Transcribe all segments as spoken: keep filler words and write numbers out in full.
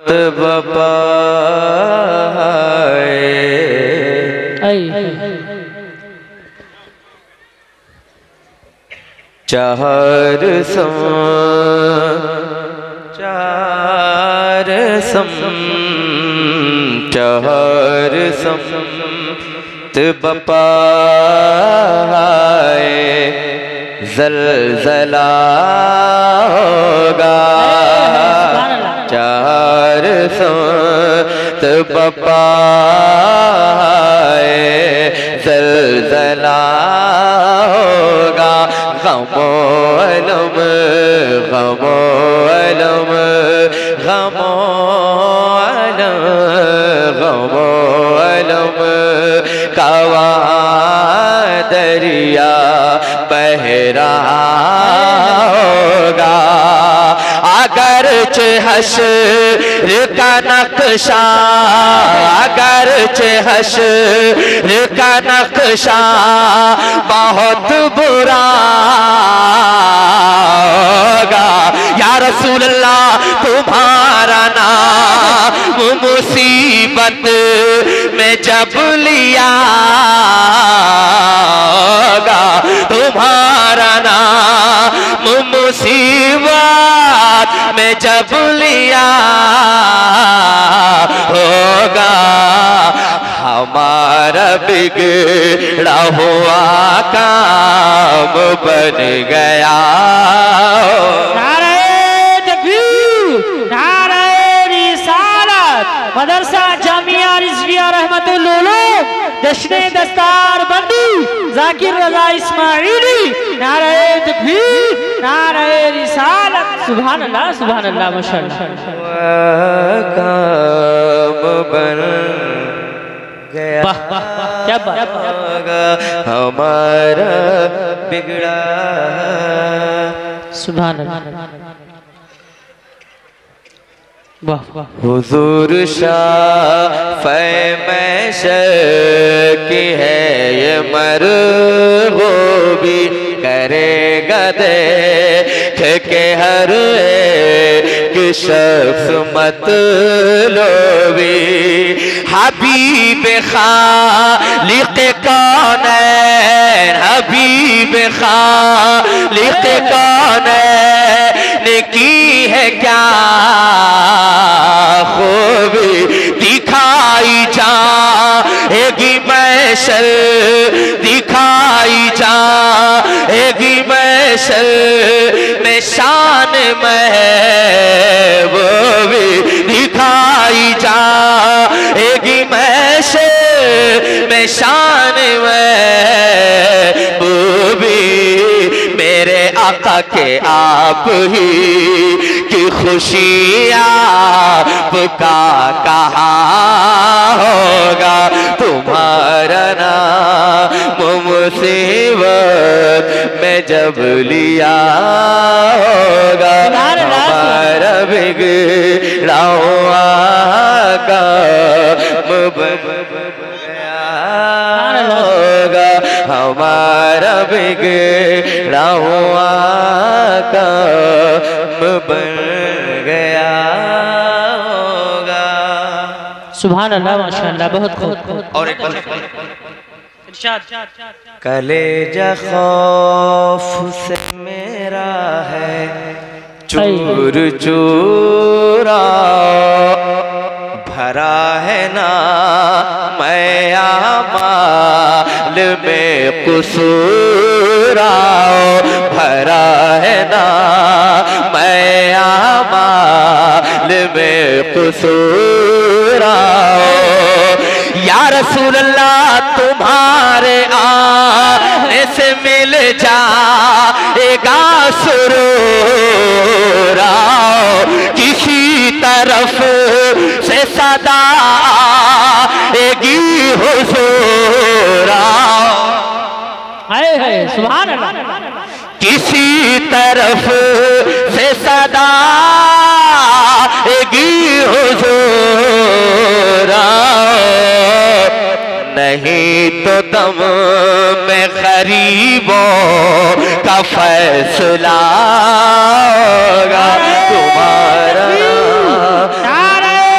बपाए चार सम चार सम चार सम बपाए ज़लज़ला होगा चार सत बपाए ज़लज़ला होगा गमो अलम गमो अलम गमो अलम गमो अलम कवा दरिया बह रहा होगा अगर हश्र का नक्शा अगर हश्र का नक्शा बहुत बुरा होगा या रसूल अल्लाह तुम्हारा नाम मुसीबत में जब लिया होगा तुम्हारा नाम मुसीबत में जब लिया होगा हमारा बिगड़ा हुआ काम बन गया। नारे तकबीर नारे रिसालत मदरसा जामिया रिजविया रहमतुल उलूम जश्न दस्तार बंदी जाकिर रजा इस्माइली नारे तकबीर नारे रिसालत सुभान अल्लाह सुभान अल्लाह माशाअल्लाह काम बन गया क्या बात हमारा बिगड़ा सुभान अल्लाह वाह वाह हुजूर शाफ़े मैशर की है ये मरग़ूबी करेगा देख के हर एक शख्स मतलबी हबीब खालिक़ कौनैन हबीब खालिक़ कौनैन की है क्या खूबी दिखाई जाएगी मैशर दिखाई जाएगी मैशर में शान महबूबी दिखाई जाएगी मैशर में शान महबूबी मेरे आका के आप ही की खुशी आपका कहा होगा तुम्हारा नाम मुसीबत में जब लिया होगा हमारा बिगड़ा हुआ काम बन गया होगा हमारा बिगड़ा हुआ काम बन गया होगा। सुभान अल्लाह माशाअल्लाह बहुत खूब और एक बार कलेजा खौफ से मेरा है चूर चूरा भरा है ना मैं आमाल में कुसूरा भरा है ना मैं आमाल में कुसूरा या रसूल अल्लाह तुम्हारे आने से मिल जाएगा सुरूरा किसी तरफ से सदा आएगी हुजूरा हाय हाय सुभान अल्लाह किसी तरफ से सदा आएगी हुजूरा नहीं तो दम में गरीबों का फैसला होगा तुम्हारा नारे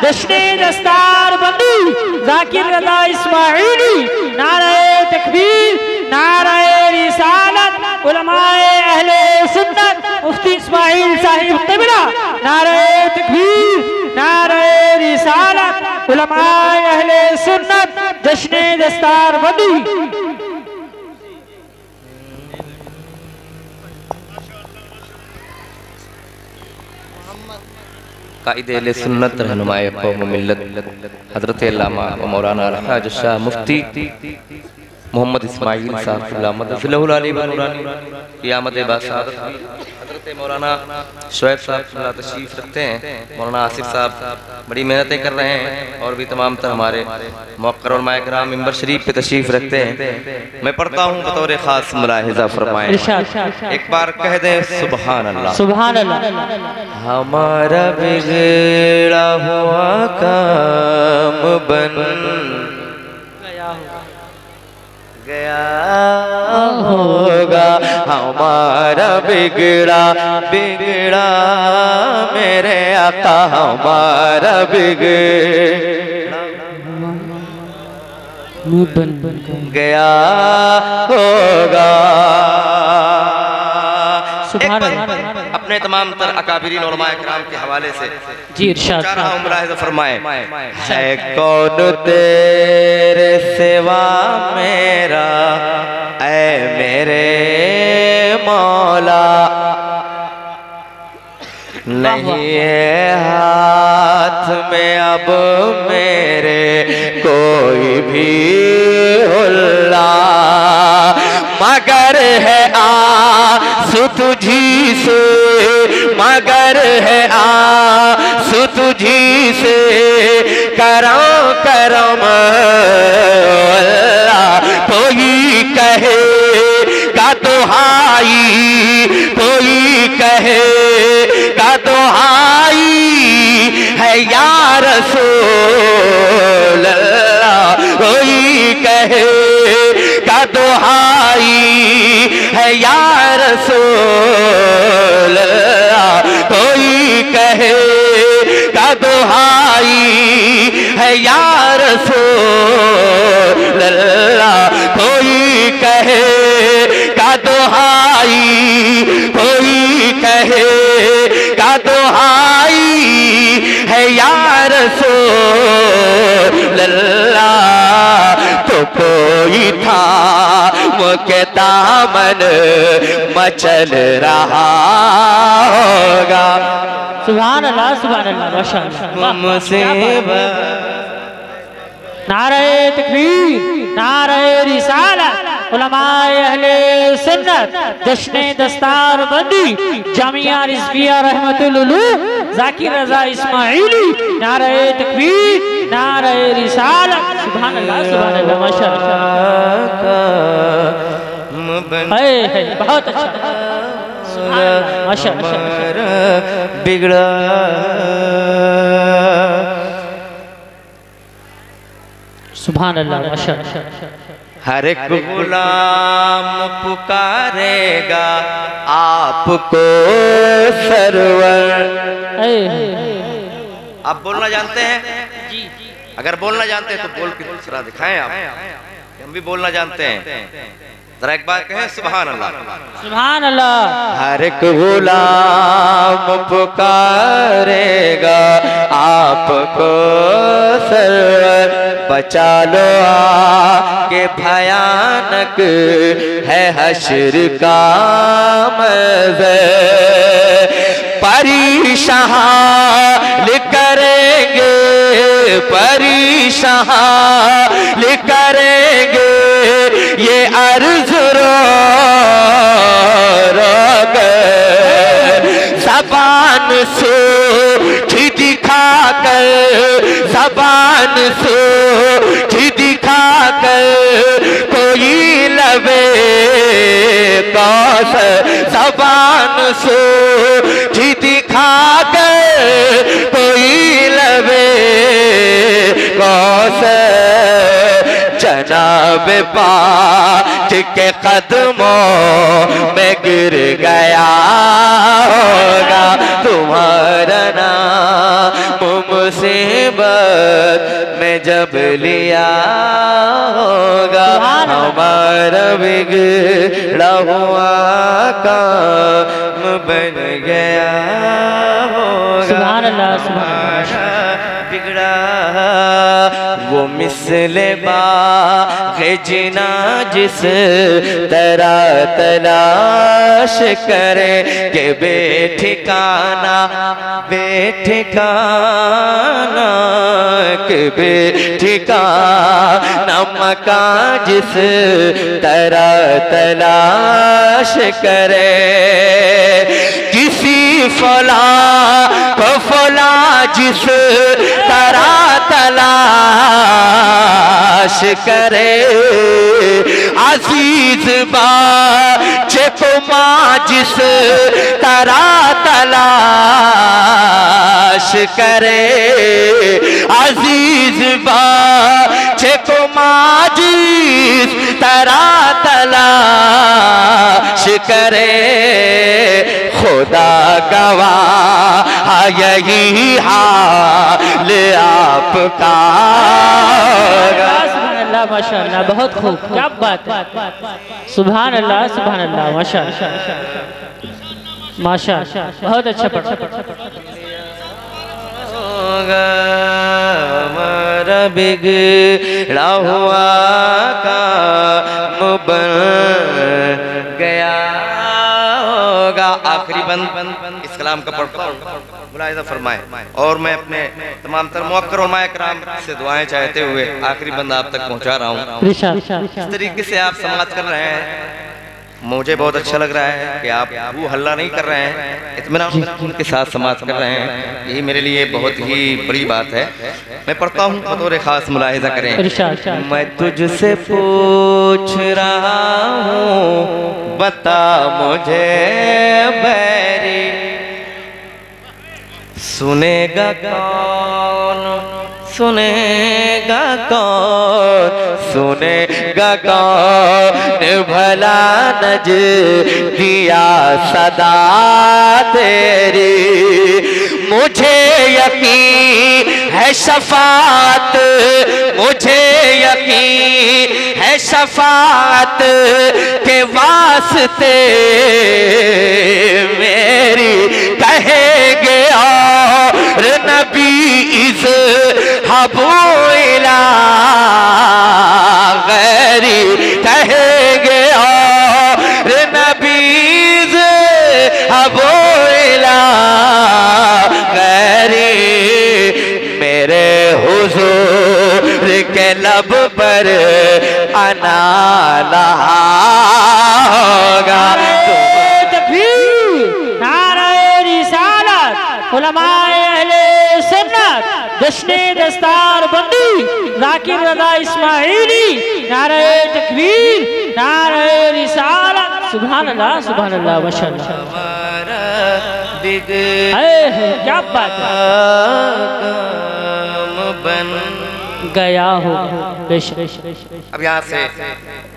जश्न दस्तार बंदी जाकिर रजा इस्माइली, नारे तकबीर, नारे रिसालत, उलमाए अहले सुन्नत, मुफ्ती इस्माइल साहिब क़िबला, नारे तकबीर, नारे रिसालत, उलमाए अहले सुन्नत, जश्न दस्तार बंदी। कायदे अहले सुन्नत रहनुमाए कौम मिल्लत हजरत अल्लामा व मौलाना अलहाज शाह मुफ्ती मोहम्मद इस्माइल साहब मदफिलहुल अली नूरानी क़ियामत बासादत हजरत मौलाना शुएब साहब तशरीफ़ रखते हैं। मौलाना आसिफ साहब बड़ी मेहनतें कर रहे हैं और भी तमाम तर हमारे मौक़र उलमाए किराम मिंबर शरीफ पे तशरीफ़ रखते हैं। मैं पढ़ता हूँ बतौर ख़ास मुलाहिज़ा फरमाएं। एक बार कह दें सुबहान अल्लाह, सुभान अल्लाह। हमारा बिगड़ा हुआ काम बन गया होगा, हमारा बिगड़ा बिगड़ा मेरे आका, हमारा बिगड़ा गया होगा। अपने तमाम तर अकाबिरीन उलमाए किराम के हवाले से जी इरशाद फरमाए, है कौन तेरे सिवा मेरा ऐ मेरे मौला, नहीं है हाथ में अब मेरे कोई भी हुल्ला, मगर है आंसू तुझी से, मगर है आंसू तुझी से, करम करम अल्लाह। कोई कहे का दुहाई, कोई कहे का दुहाई है या रसूल अल्लाह, कोई कहे का दुहाई है या रसूल अल्लाह, कोई कहे का दुहाई है या रसूल अल्लाह, कोई कहे का दुहाई, कोई कहे का दुहाई है या रसूल अल्लाह। तो कोई था मुके दामन मचल रहा होगा। सुभान अल्लाह, सुभान अल्लाह, माशाअल्लाह। मुसीबत नारे तकबीर, नारे रिसालत, उलमाए अहले सुन्नत, जश्न दस्तार बंदी, जामिया रिज़विया रहमतुल उलूम, जाकिर रजा इस्माइली, नारे तकबीर, नारे रिसालत। सुभान अल्लाह, सुभान अल्लाह, माशाअल्लाह। है है बहुत अच्छा, सुभान अल्लाह, माशाअल्लाह। बिगड़ा सुभान अल्लाह, माशाअल्लाह। हर एक गुलाम पुकारेगा आपको सरवर। आप बोलना जानते हैं? अगर बोलना जानते हैं तो बोल के दूसरा दिखाएं आप। हम भी बोलना जानते हैं, जरा एक बार कहें सुभान अल्लाह, सुभान अल्लाह। हर एक गुलाम पुकारेगा आपको सरवर, बचा लो आके भयानक है हश्र का मंज़र, परेशान करेंगे, परेशान करेंगे ये अर्ज़ रो ज़बान से दिखा कर, ज़बान से दिखा कर कोई लबे कौसर, ज़बान से दिखा कर कोई लबे कौसर, जनाब पाक के कदमों में गिर गया होगा, तुम्हारा नाम मुसीबत जब लिया होगा हमारा बिगड़ा हुआ काम बन गया होगा। सुभान अल्लाह, सुभान अल्लाह। बिगड़ा वो मिसले बाग़े जिना जिस तरह तलाश करे के बेठिकाना बेठिकाना के बेठिकाना मकान जिस तरह तलाश करे। किसी फला को फला जिस तरह तलाश करे। अजीज बच्चे को माँ जिस तरह तलाश करे। अजीज बच्चे को माँ जिस तरह तलाश करे। खुदा गवाह यही हाल आपका। सुभान अल्लाह, माशाअल्लाह, बहुत खूब, क्या बात है। सुभान अल्लाह, सुभान अल्लाह, माशाअल्लाह, माशाअल्लाह, बहुत अच्छा पढ़ा। हमारा बिगड़ा हुआ काम बन गया होगा। आखिरी बंद इस कलाम का पढ़ता हूँ, मुलाहिज़ा फरमाए। और मैं अपने तमाम तर मुअक्कर उलमाए किराम से दुआएं चाहते हुए आखिरी बंद आप तक पहुँचा रहा हूँ। इस तरीके से आप समाज कर रहे हैं, मुझे बहुत अच्छा लग रहा है कि आप वो हल्ला नहीं कर रहे हैं, इत्मीनान के साथ समाज कर रहे हैं। ये मेरे लिए बहुत ही बड़ी बात है। मैं पढ़ता हूँ, बतौर खास मुलाहिज़ा करें। मैं तुझसे पूछ रहा हूँ बता मुझे बैरी, सुनेगा कौन सुनेगा कौन सुनेगा कौन भला नज दिया सदा तेरी। मुझे यकीन है शफात मुझे यकीन है शफात के वास्ते मेरी कहेंगे और नबी इस हबूला गैरी कहेंगे और नबी इस हबूला गैरी। मेरे हुजूर के लब पर आना होगा। उलमाए अहले सुन्नत जश्ने दस्तार बंदी जाकिर रज़ा इस्माइली नारे तकबीर नारे रिसालत। सुभान अल्लाह, सुभान अल्लाह, माशाअल्लाह, क्या बात है। बन गया हो। अब यहाँ से